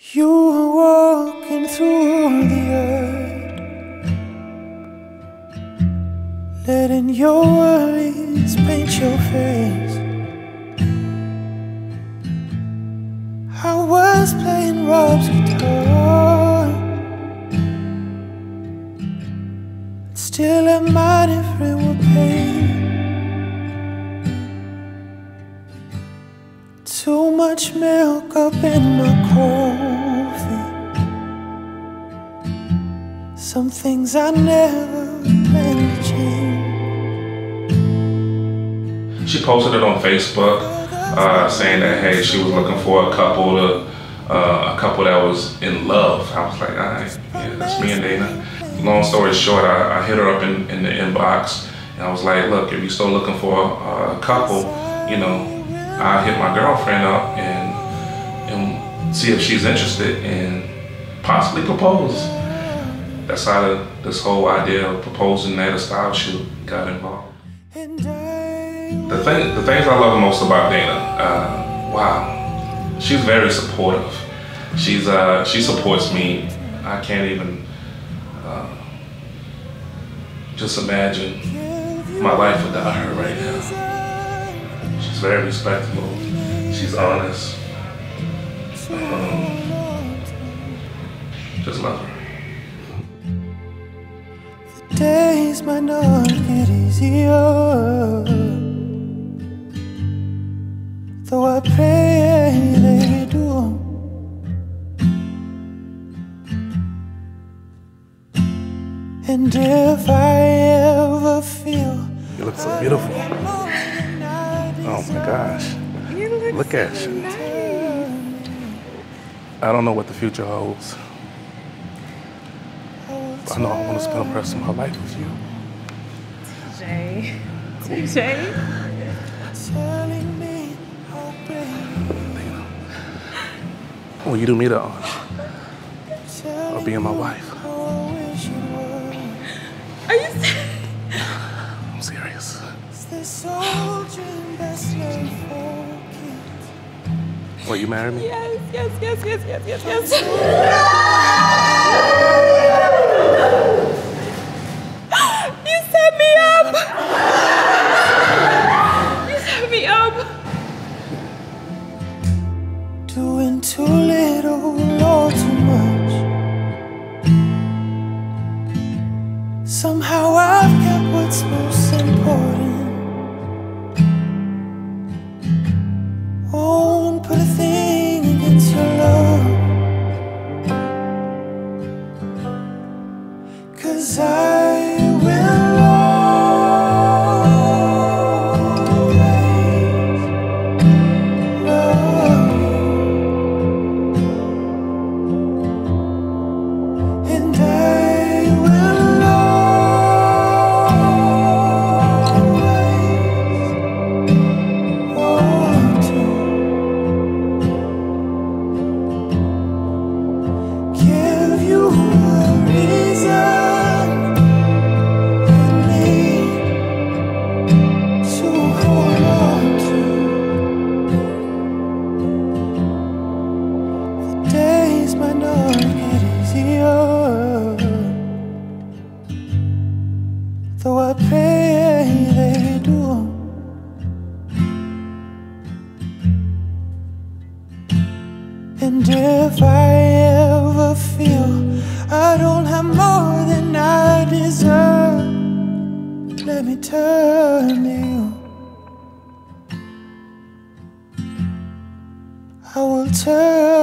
You were walking through the earth, letting your worries paint your face. I was playing Rob's guitar, still at mine if it were paid. Too much milk up in my coffee. Some things I never planned to change. She posted it on Facebook, saying that hey, she was looking for a couple that was in love. I was like, all right, yeah, that's me and Dana. Long story short, I hit her up in the inbox, and I was like, look, if you're still looking for a couple, you know, I hit my girlfriend up and see if she's interested and possibly propose. That's how this whole idea of proposing at a style shoot got involved. The things I love most about Dana, wow, she's very supportive. She supports me. I can't even just imagine my life without her right now. She's very respectable. She's honest. Just love her. The days might not get easier, though I pray they do. And if I ever feel you look so beautiful. Oh my gosh. Look at you. I don't know what the future holds, but I know I want to spend the rest of my life with you. Jay. Jay? Will you do me the honor of being my wife? Are you serious? I'm serious. Will you marry me? Yes. You set me up! You set me up! Doing too little or too much. Somehow I've got what's most important. Won't put a thing against your love, 'cause I will always love you, and I will always want to give you a reason and me to hold on to. The days might not get easier, though I pray they do. And if I ever feel I don't have more than I deserve, let me turn to you. I will turn